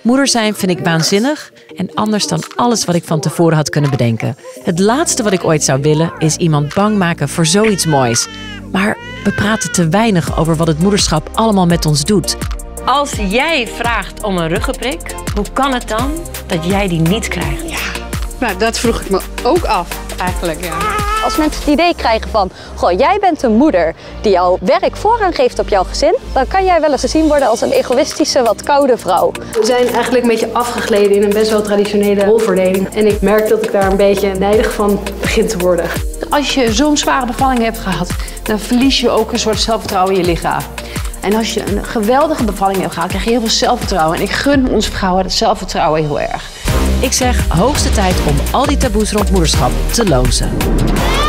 Moeder zijn vind ik waanzinnig en anders dan alles wat ik van tevoren had kunnen bedenken. Het laatste wat ik ooit zou willen is iemand bang maken voor zoiets moois. Maar we praten te weinig over wat het moederschap allemaal met ons doet. Als jij vraagt om een ruggenprik, hoe kan het dan dat jij die niet krijgt? Ja, nou dat vroeg ik me ook af eigenlijk, ja. Als mensen het idee krijgen van, goh, jij bent een moeder die jouw werk voorrang geeft op jouw gezin, dan kan jij wel eens gezien worden als een egoïstische, wat koude vrouw. We zijn eigenlijk een beetje afgegleden in een best wel traditionele rolverdeling. En ik merk dat ik daar een beetje nijdig van begin te worden. Als je zo'n zware bevalling hebt gehad, dan verlies je ook een soort zelfvertrouwen in je lichaam. En als je een geweldige bevalling hebt gehad, krijg je heel veel zelfvertrouwen. En ik gun onze vrouwen dat zelfvertrouwen heel erg. Ik zeg hoogste tijd om al die taboes rond moederschap te lozen.